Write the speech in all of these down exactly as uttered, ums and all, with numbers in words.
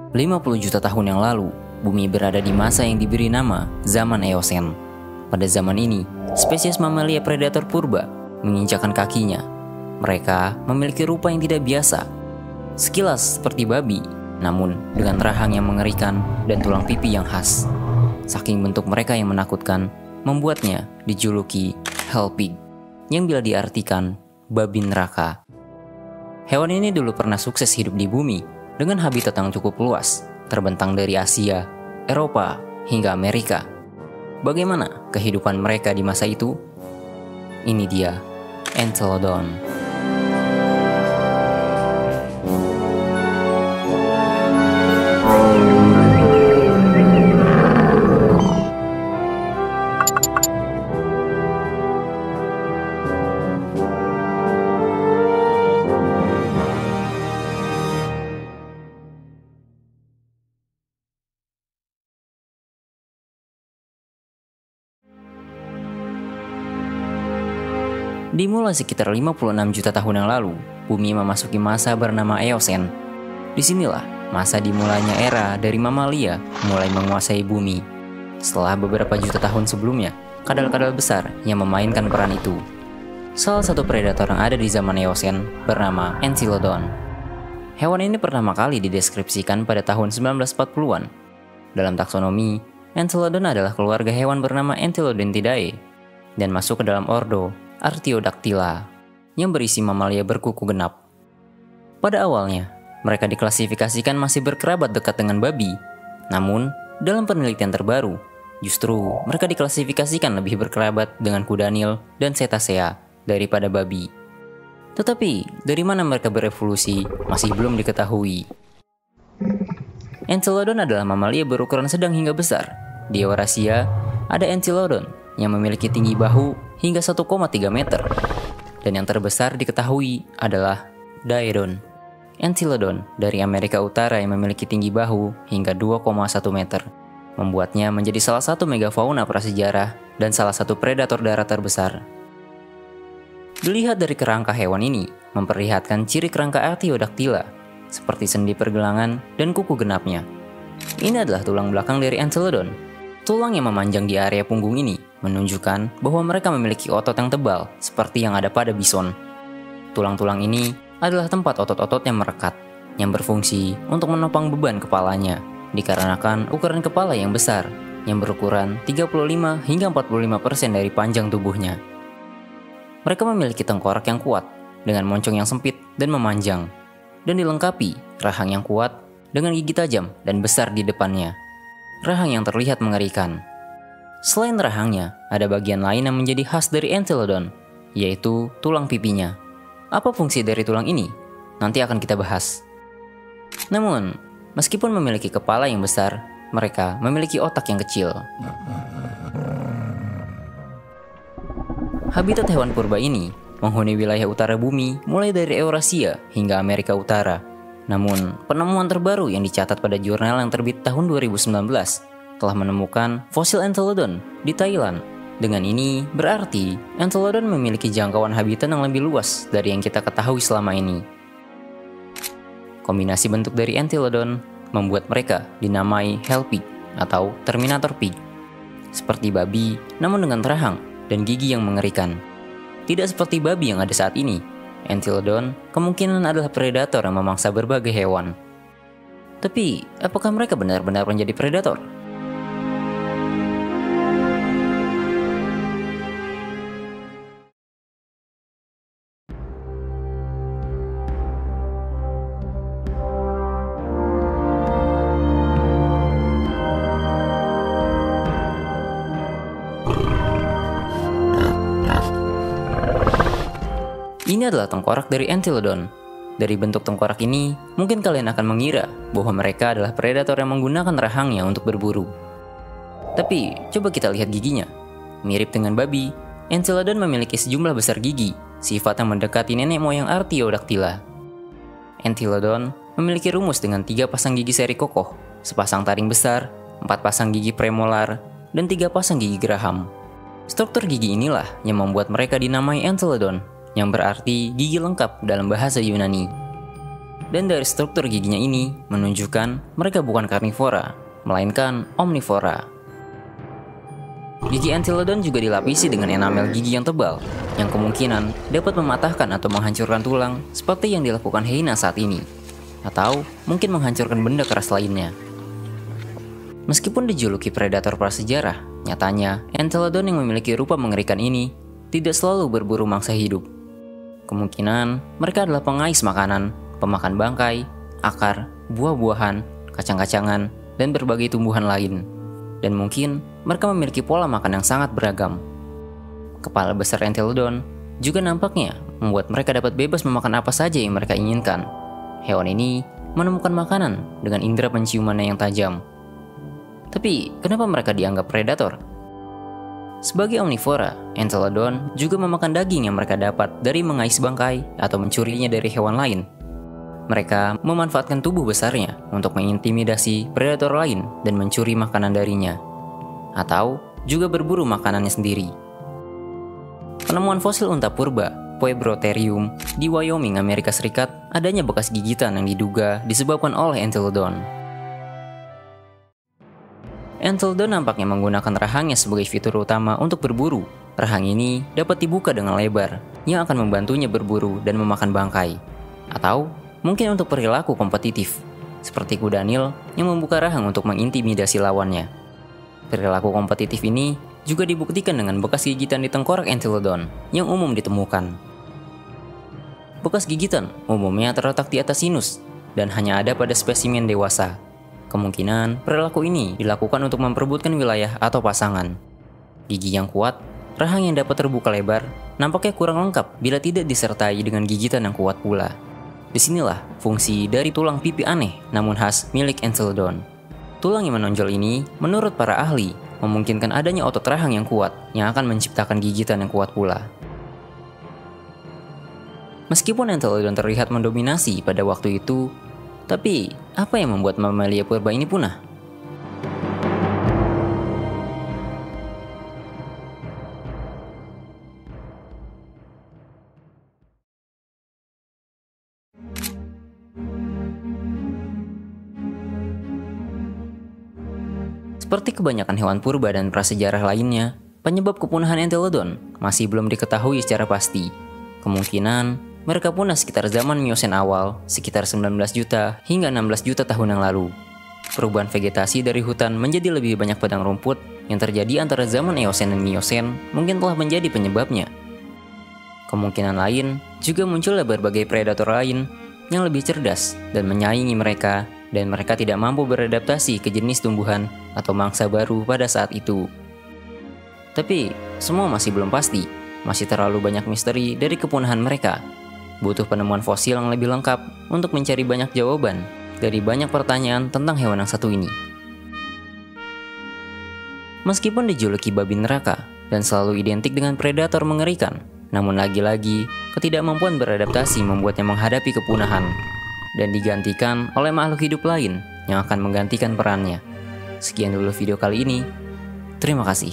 lima puluh juta tahun yang lalu, bumi berada di masa yang diberi nama zaman Eosen. Pada zaman ini, spesies mamalia predator purba menginjakkan kakinya. Mereka memiliki rupa yang tidak biasa, sekilas seperti babi, namun dengan rahang yang mengerikan dan tulang pipi yang khas. Saking bentuk mereka yang menakutkan, membuatnya dijuluki Hell Pig, yang bila diartikan babi neraka. Hewan ini dulu pernah sukses hidup di bumi dengan habitat yang cukup luas, terbentang dari Asia, Eropa, hingga Amerika. Bagaimana kehidupan mereka di masa itu? Ini dia, Entelodon. Dimulai sekitar lima puluh enam juta tahun yang lalu, bumi memasuki masa bernama Eosen. Disinilah masa dimulainya era dari mamalia mulai menguasai bumi. Setelah beberapa juta tahun sebelumnya, kadal-kadal besar yang memainkan peran itu. Salah satu predator yang ada di zaman Eosen bernama Entelodon. Hewan ini pertama kali dideskripsikan pada tahun sembilan belas empat puluhan. Dalam taksonomi, Entelodon adalah keluarga hewan bernama Entelodontidae dan masuk ke dalam ordo Artiodactyla yang berisi mamalia berkuku genap. Pada awalnya, mereka diklasifikasikan masih berkerabat dekat dengan babi. Namun, dalam penelitian terbaru, justru mereka diklasifikasikan lebih berkerabat dengan kuda Nil dan cetacea daripada babi. Tetapi, dari mana mereka berevolusi masih belum diketahui. Entelodon adalah mamalia berukuran sedang hingga besar. Di Eurasia, ada Entelodon yang memiliki tinggi bahu hingga satu koma tiga meter. Dan yang terbesar diketahui adalah Daedon, Entelodon dari Amerika Utara yang memiliki tinggi bahu hingga dua koma satu meter, membuatnya menjadi salah satu megafauna prasejarah dan salah satu predator darat terbesar. Dilihat dari kerangka hewan ini, memperlihatkan ciri kerangka Artiodactyla, seperti sendi pergelangan dan kuku genapnya. Ini adalah tulang belakang dari Entelodon. Tulang yang memanjang di area punggung ini menunjukkan bahwa mereka memiliki otot yang tebal seperti yang ada pada bison. Tulang-tulang ini adalah tempat otot-otot yang merekat, yang berfungsi untuk menopang beban kepalanya, dikarenakan ukuran kepala yang besar, yang berukuran tiga puluh lima hingga empat puluh lima persen dari panjang tubuhnya. Mereka memiliki tengkorak yang kuat, dengan moncong yang sempit dan memanjang, dan dilengkapi rahang yang kuat dengan gigi tajam dan besar di depannya. Rahang yang terlihat mengerikan. Selain rahangnya, ada bagian lain yang menjadi khas dari Entelodon, yaitu tulang pipinya. Apa fungsi dari tulang ini? Nanti akan kita bahas. Namun, meskipun memiliki kepala yang besar, mereka memiliki otak yang kecil. Habitat hewan purba ini menghuni wilayah utara bumi mulai dari Eurasia hingga Amerika Utara. Namun, penemuan terbaru yang dicatat pada jurnal yang terbit tahun dua ribu sembilan belas telah menemukan fosil Entelodon di Thailand. Dengan ini, berarti Entelodon memiliki jangkauan habitat yang lebih luas dari yang kita ketahui selama ini. Kombinasi bentuk dari Entelodon membuat mereka dinamai Hell Pig atau Terminator Pig. Seperti babi, namun dengan rahang dan gigi yang mengerikan. Tidak seperti babi yang ada saat ini. Entelodon kemungkinan adalah predator yang memangsa berbagai hewan. Tapi, apakah mereka benar-benar menjadi predator? Ini adalah tengkorak dari Entelodon. Dari bentuk tengkorak ini, mungkin kalian akan mengira bahwa mereka adalah predator yang menggunakan rahangnya untuk berburu. Tapi, coba kita lihat giginya. Mirip dengan babi, Entelodon memiliki sejumlah besar gigi, sifat yang mendekati nenek moyang Artiodactyla. Entelodon memiliki rumus dengan tiga pasang gigi seri kokoh, sepasang taring besar, empat pasang gigi premolar, dan tiga pasang gigi geraham. Struktur gigi inilah yang membuat mereka dinamai Entelodon, yang berarti gigi lengkap dalam bahasa Yunani. Dan dari struktur giginya ini menunjukkan mereka bukan karnivora, melainkan omnivora. Gigi Entelodon juga dilapisi dengan enamel gigi yang tebal, yang kemungkinan dapat mematahkan atau menghancurkan tulang seperti yang dilakukan hyena saat ini, atau mungkin menghancurkan benda keras lainnya. Meskipun dijuluki predator prasejarah, nyatanya Entelodon yang memiliki rupa mengerikan ini tidak selalu berburu mangsa hidup. Kemungkinan mereka adalah pengais makanan, pemakan bangkai, akar, buah-buahan, kacang-kacangan, dan berbagai tumbuhan lain. Dan mungkin mereka memiliki pola makan yang sangat beragam. Kepala besar Entelodon juga nampaknya membuat mereka dapat bebas memakan apa saja yang mereka inginkan. Hewan ini menemukan makanan dengan indera penciumannya yang tajam. Tapi kenapa mereka dianggap predator? Sebagai omnivora, Entelodon juga memakan daging yang mereka dapat dari mengais bangkai atau mencurinya dari hewan lain. Mereka memanfaatkan tubuh besarnya untuk mengintimidasi predator lain dan mencuri makanan darinya, atau juga berburu makanannya sendiri. Penemuan fosil unta purba, Puebrotherium, di Wyoming, Amerika Serikat, adanya bekas gigitan yang diduga disebabkan oleh Entelodon. Entelodon nampaknya menggunakan rahangnya sebagai fitur utama untuk berburu. Rahang ini dapat dibuka dengan lebar, yang akan membantunya berburu dan memakan bangkai. Atau mungkin untuk perilaku kompetitif, seperti kuda Nil yang membuka rahang untuk mengintimidasi lawannya. Perilaku kompetitif ini juga dibuktikan dengan bekas gigitan di tengkorak Entelodon yang umum ditemukan. Bekas gigitan umumnya terletak di atas sinus dan hanya ada pada spesimen dewasa. Kemungkinan perilaku ini dilakukan untuk memperebutkan wilayah atau pasangan. Gigi yang kuat, rahang yang dapat terbuka lebar, nampaknya kurang lengkap bila tidak disertai dengan gigitan yang kuat pula. Disinilah fungsi dari tulang pipi aneh namun khas milik Entelodon. Tulang yang menonjol ini, menurut para ahli, memungkinkan adanya otot rahang yang kuat yang akan menciptakan gigitan yang kuat pula. Meskipun Entelodon terlihat mendominasi pada waktu itu, tapi apa yang membuat mamalia purba ini punah? Seperti kebanyakan hewan purba dan prasejarah lainnya, penyebab kepunahan Entelodon masih belum diketahui secara pasti. Kemungkinan mereka punah sekitar zaman Miosen awal, sekitar sembilan belas juta hingga enam belas juta tahun yang lalu. Perubahan vegetasi dari hutan menjadi lebih banyak padang rumput yang terjadi antara zaman Eosen dan Miosen mungkin telah menjadi penyebabnya. Kemungkinan lain juga munculnya berbagai predator lain yang lebih cerdas dan menyaingi mereka, dan mereka tidak mampu beradaptasi ke jenis tumbuhan atau mangsa baru pada saat itu. Tapi semua masih belum pasti, masih terlalu banyak misteri dari kepunahan mereka. Butuh penemuan fosil yang lebih lengkap untuk mencari banyak jawaban dari banyak pertanyaan tentang hewan yang satu ini. Meskipun dijuluki babi neraka dan selalu identik dengan predator mengerikan, namun lagi-lagi ketidakmampuan beradaptasi membuatnya menghadapi kepunahan dan digantikan oleh makhluk hidup lain yang akan menggantikan perannya. Sekian dulu video kali ini. Terima kasih.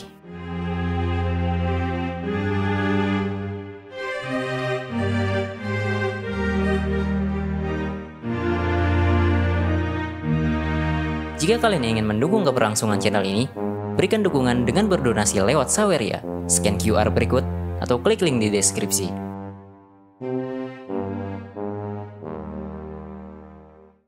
Jika kalian ingin mendukung keberlangsungan channel ini, berikan dukungan dengan berdonasi lewat Saweria, scan Q R berikut, atau klik link di deskripsi.